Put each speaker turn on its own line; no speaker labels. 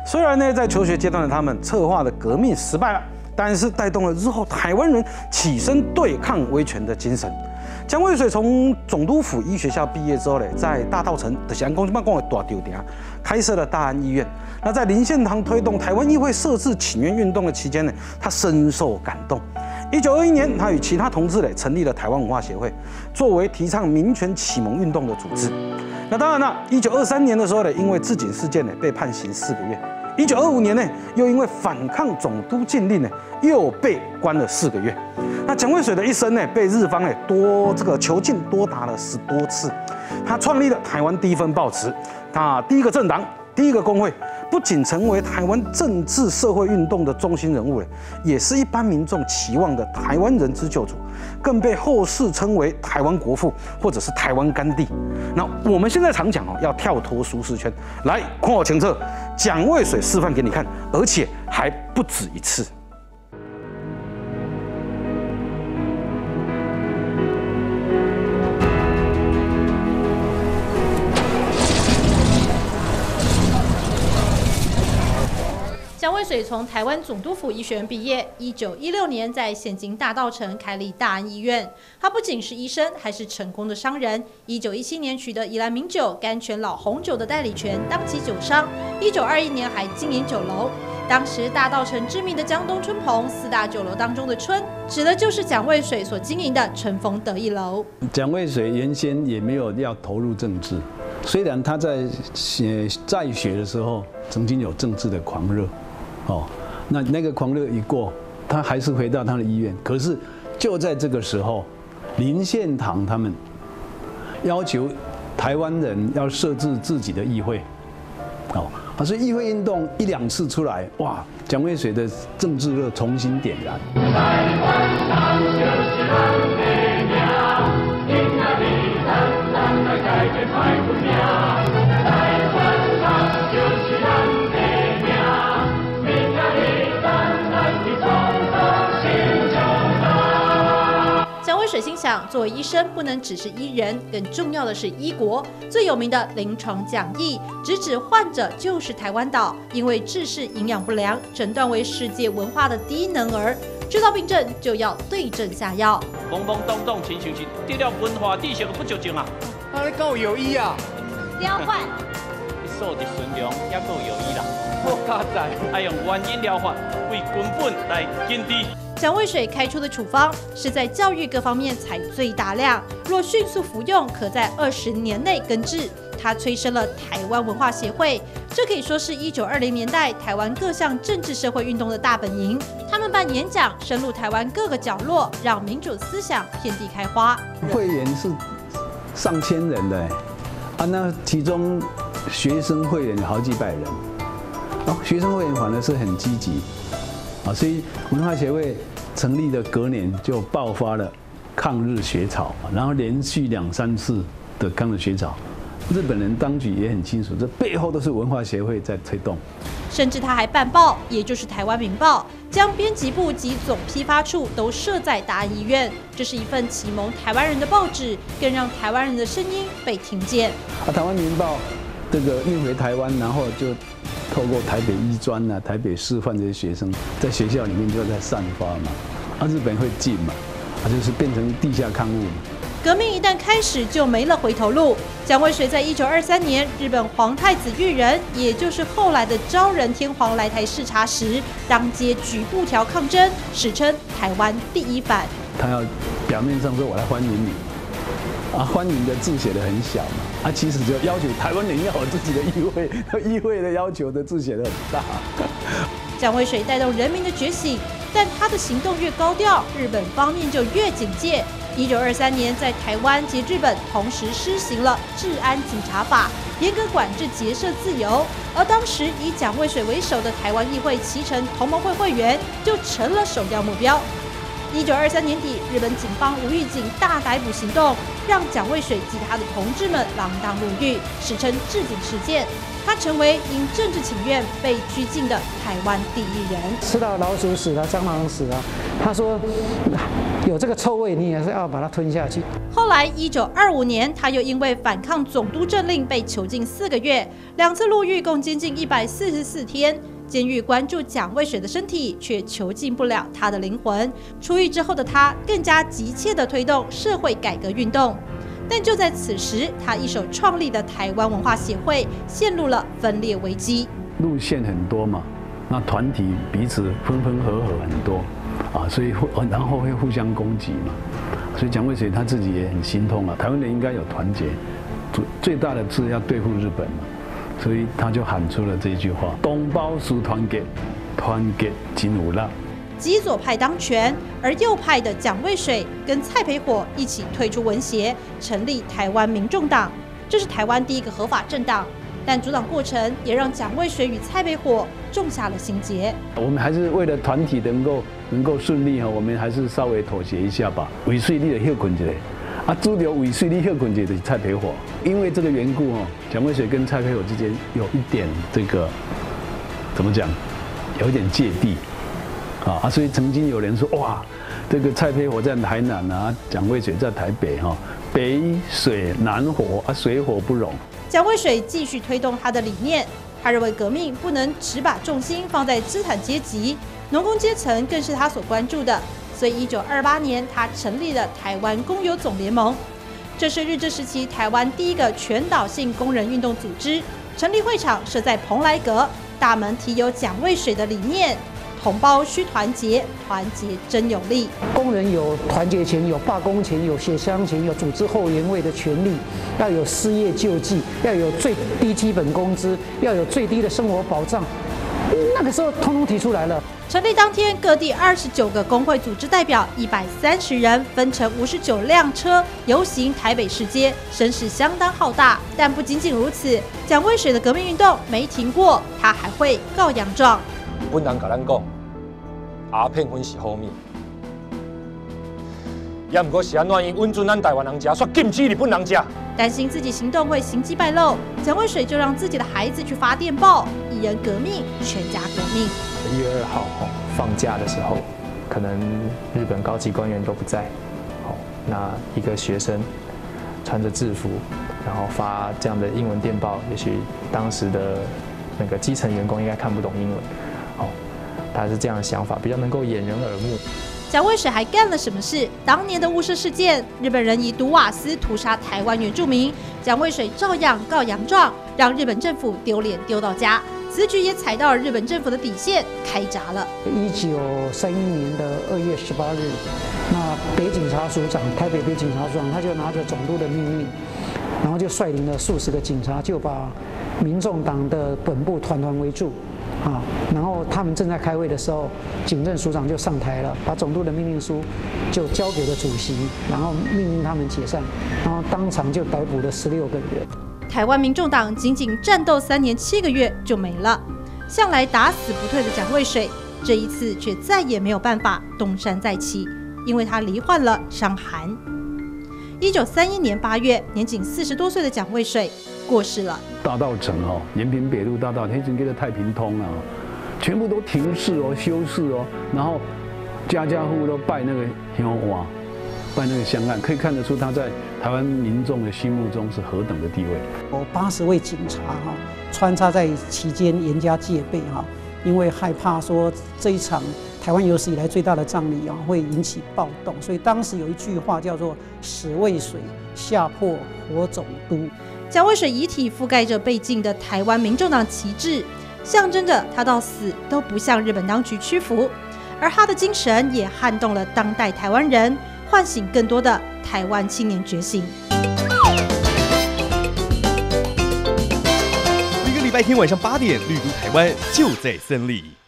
虽然呢，在求学阶段的他们策划的革命失败了，但是带动了日后台湾人起身对抗威权的精神。蒋渭水从总督府医学校毕业之后呢，在大稻埕的阳光办公的大丢点开设了大安医院。那在林献堂推动台湾议会设置请愿运动的期间呢，他深受感动。1921年，他与其他同志成立了台湾文化协会，作为提倡民权启蒙运动的组织。那当然了，1923年的时候呢，因为治警事件呢，被判刑4个月。1925年呢，又因为反抗总督禁令呢，又被关了4个月。那蒋渭水的一生呢，被日方囚禁多达了10多次。他创立了台湾第一份报纸，他第一个政党、第一个工会，不仅成为台湾政治社会运动的中心人物，也是一般民众期望的台湾人之救主，更被后世称为台湾国父或者是台湾甘地。那我们现在常讲要跳脱舒适圈，来看我前侧，蒋渭水示范给你看，而且还不止一次。
蒋渭水从台湾总督府医学院毕业，1916年在现今大稻埕开立大安医院。他不仅是医生，还是成功的商人。1917年取得宜兰名酒、甘泉老红酒的代理权，当起酒商。1921年还经营酒楼。当时大稻埕知名的江东春棚4大酒楼当中的春，指的就是蒋渭水所经营的春风得意楼。
蒋渭水原先也没有要投入政治，虽然他在学的时候曾经有政治的狂热。那个狂热一过，他还是回到他的医院。可是就在这个时候，林献堂他们要求台湾人要设置自己的议会，所以议会运动1、2次出来，哇，蒋渭水的政治热重新点燃。
水心想，作为医生，不能只是医人，更重要的是医国。最有名的临床讲义，直指患者就是台湾岛，因为治世营养不良，诊断为世界文化的低能儿。知道病症就要对症下药。
懵懵懂懂，亲像是得了文化知识的不足症啊！
你够有医啊！
疗患，
素质纯良，也够有医啦。
我加在，
爱用原因疗法，为根本来根治。
蒋渭水开出的处方是在教育各方面采最大量，若迅速服用，可在20年内根治。他催生了台湾文化协会，这可以说是1920年代台湾各项政治社会运动的大本营。他们办演讲，深入台湾各个角落，让民主思想遍地开花。
会员是上千人的，那其中学生会员有好几百人，学生会员反而是很积极。所以文化协会成立的隔年就爆发了抗日学潮，然后连续2、3次的抗日学潮，日本人当局也很清楚，这背后都是文化协会在推动。
甚至他还办报，也就是《台湾民报》，将编辑部及总批发处都设在大安医院。这是一份启蒙台湾人的报纸，更让台湾人的声音被听见。
《台湾民报》这个运回台湾，然后就透过台北医专台北师范这些学生，在学校里面就在散发嘛，日本会禁嘛，就是变成地下刊物。
革命一旦开始，就没了回头路。蒋渭水在1923年，日本皇太子裕仁，也就是后来的昭仁天皇来台视察时，当街举布条抗争，史称台湾第一反。
他要表面上说我来欢迎你，欢迎的字写得很小嘛，其实就要求台湾人要有自己的议会，议会的要求的字写得很大。
蒋渭水带动人民的觉醒，但他的行动越高调，日本方面就越警戒。1923年，在台湾及日本同时施行了治安警察法，严格管制结社自由。而当时以蒋渭水为首的台湾议会旗城同盟会会员就成了首要目标。1923年底，日本警方无预警大逮捕行动，让蒋渭水及他的同志们锒铛入狱，史称治警事件。 他成为因政治请愿被拘禁的台湾第一人。
吃到老鼠屎了、蟑螂屎了，他说有这个臭味，你也是要把它吞下去。
后来1925年，他又因为反抗总督政令被囚禁4个月，2次入狱，共监禁144天。监狱关注蒋渭水的身体，却囚禁不了他的灵魂。出狱之后的他，更加急切地推动社会改革运动。但就在此时，他一手创立的台湾文化协会陷入了分裂危机。
路线很多嘛，那团体彼此分分合合很多啊，所以然后会互相攻击嘛，所以蒋渭水他自己也很心痛啊。台湾人应该有团结，最大的是要对付日本嘛，所以他就喊出了这句话：同胞需团结，团结真有力。
极左派当权，而右派的蒋渭水跟蔡培火一起退出文协，成立台湾民众党，这是台湾第一个合法政党。但组党过程也让蒋渭水与蔡培火种下了心结。
我们还是为了团体能够顺利哈，我们还是稍微妥协一下吧。尾水你的休困一下，啊，主流尾水你休困一下就是蔡培火。因为这个缘故哈，蒋渭水跟蔡培火之间有一点这个怎么讲，有一点芥蒂。所以曾经有人说哇，这个蔡培火在台南啊，蒋渭水在台北哈，北水南火啊，水火不容。
蒋渭水继续推动他的理念，他认为革命不能只把重心放在资产阶级，农工阶层更是他所关注的。所以1928年，他成立了台湾工友总联盟，这是日治时期台湾第一个全岛性工人运动组织。成立会场设在蓬莱阁，大门题有蒋渭水的理念。同胞需团结，团结真有力。
工人有团结权，有罢工权，有协商权，有组织后援会的权利，要有失业救济，要有最低基本工资，要有最低的生活保障。那个时候通通提出来了。
成立当天，各地29个工会组织代表130人，分成59辆车游行台北市街，声势相当浩大。但不仅仅如此，蒋渭水的革命运动没停过，他还会告洋状。
本人甲咱讲，鸦片粉是好物，也毋过是安怎因稳准咱台湾人食，却禁止日本人食。
担心自己行动会行迹败露，蒋渭水就让自己的孩子去发电报，一人革命，全家革命。
1月2号放假的时候，可能日本高级官员都不在，那一个学生穿着制服，然后发这样的英文电报，也许当时的那个基层员工应该看不懂英文。他是这样的想法，比较能够掩人耳目。
蒋渭水还干了什么事？当年的雾社事件，日本人以毒瓦斯屠杀台湾原住民，蒋渭水照样告洋状，让日本政府丢脸丢到家。此举也踩到了日本政府的底线，开闸了。
1931年的2月18日，那北警察署长，台北北警察署长，他就拿着总督的命令，然后就率领了数十个警察，就把民众党的本部团围住。然后他们正在开会的时候，警政署长就上台了，把总督的命令书就交给了主席，然后命令他们解散，然后当场就逮捕了16个人。
台湾民众党仅仅战斗3年7个月就没了，向来打死不退的蒋渭水，这一次却再也没有办法东山再起，因为他罹患了伤寒。1931年8月，年仅40多岁的蒋渭水过世了。
大稻埕延平北路大稻埕，那叫做太平通啊，全部都停市哦，休市哦，然后家家户户都拜那个香碗，拜那个香案，可以看得出他在台湾民众的心目中是何等的地位。
有80位警察穿插在期间严加戒备因为害怕说这一场台湾有史以来最大的葬礼会引起暴动，所以当时有一句话叫做“死渭水，下破火总督”。
蒋渭水遗体覆盖着被禁的台湾民众党旗帜，象征着他到死都不向日本当局屈服。而他的精神也撼动了当代台湾人，唤醒更多的台湾青年觉醒。
每个礼拜天晚上8点，绿都台湾就在森里。